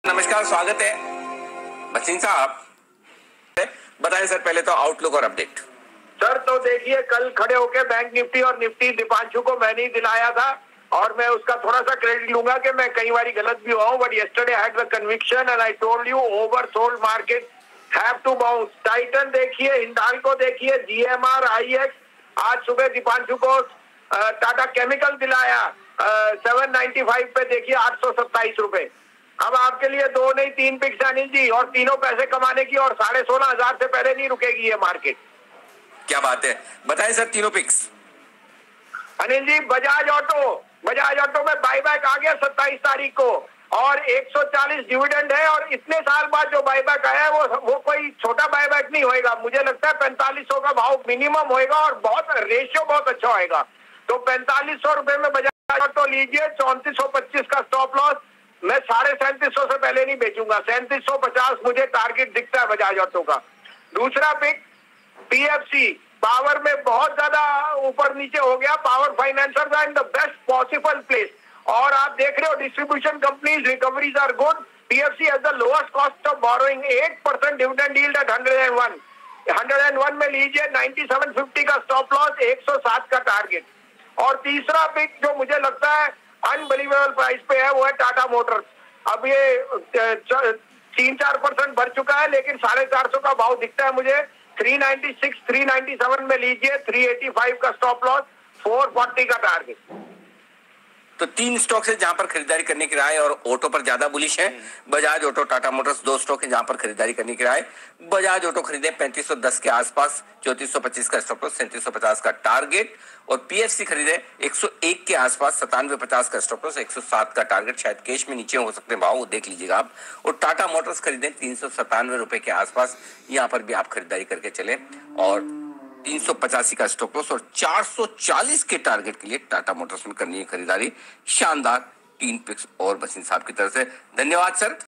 नमस्कार, स्वागत है बचिन साहब। बताएं सर, पहले तो आउटलुक और अपडेट। सर तो देखिए, कल खड़े होके बैंक निफ्टी और निफ्टी दीपांशु को मैंने ही दिलाया था और मैं उसका थोड़ा सा क्रेडिट लूंगा कि मैं कई बार गलत भी हुआ हूं, but yesterday I had the conviction and I told you oversold market have to bounce. Titan देखिए, हिंडाल्को देखिए, जीएमआर, आईएक्स। आज सुबह दीपांशु को टाटा केमिकल दिलाया 795 पे, देखिए 827 रुपए। अब आपके लिए 2 नहीं 3 पिक्स अनिल जी, और तीनों पैसे कमाने की, और 16,500 से पहले नहीं रुकेगी ये मार्केट। क्या बात है, बताएं सर तीनों पिक्स। अनिल जी, बजाज ऑटो में बाईबैक आ गया 27 तारीख को और 140 डिविडेंड है, और इतने साल बाद जो बाईबैक आया है वो कोई छोटा बाईबैक नहीं होएगा। मुझे लगता है 4500 का भाव मिनिमम होएगा और बहुत रेशियो बहुत अच्छा होएगा। तो 4500 रुपए में बजाज ऑटो लीजिए, 3425 का स्टॉप लॉस। मैं 3750 से पहले नहीं बेचूंगा, 3750 मुझे टारगेट दिखता है बजाज ऑटो का। दूसरा पिक पीएफसी, पावर में बहुत ज्यादा ऊपर नीचे हो गया। Power financiers are in the best possible place, और आप देख रहे हो distribution companies recoveries are good. PFC has the lowest cost of borrowing, 8% dividend yield at 101 में लीजिए, 9750 का स्टॉप लॉस, 107 का टारगेट। और तीसरा पिक जो मुझे लगता है अनबिलीवेबल प्राइस पे है वो है टाटा मोटर्स। अब ये 3-4% बढ़ चुका है, लेकिन 450 का भाव दिखता है मुझे। 396 397 में लीजिए, 385 का स्टॉप लॉस, 440 का टारगेट। तो 3 स्टॉक है जहां पर खरीदारी करने की राय, और ऑटो पर ज्यादा बुलिश है। Bajaj auto, Tata motors 2 stock है जहां पर खरीदारी करने की राय। बजाज ऑटो खरीदे 3510 के आसपास, 3425 का स्टॉप लॉस, 3750 का टारगेट। और पीएफसी खरीदे 101 के आसपास, 9750 का स्टॉप लॉस, 107 का टारगेट। शायद कैश में नीचे हो सकते हैं भाव, वो देख लीजिएगा आप। और टाटा मोटर्स खरीदे 397 रुपए के आसपास, यहाँ पर भी आप खरीदारी करके चले। और 385 का स्टॉप लॉस और 440 के टारगेट के लिए टाटा मोटर्स में करनी है खरीदारी। शानदार 3 पिक्स और बसिन साहब की तरफ से। धन्यवाद सर।